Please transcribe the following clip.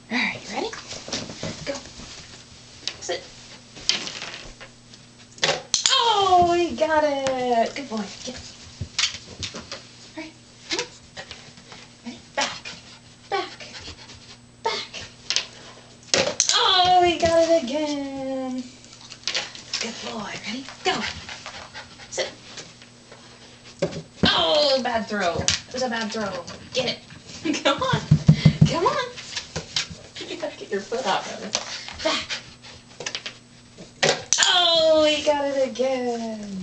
Alright, you ready? Go. Sit. Oh, he got it. Good boy. Get it. Alright, come on. Ready? Back. Back. Back. Oh, he got it again. Good boy. Ready? Go. Sit. Oh, bad throw. It was a bad throw. Get it. Come on. Come on. You gotta get your foot out of it. Back. Oh, he got it again.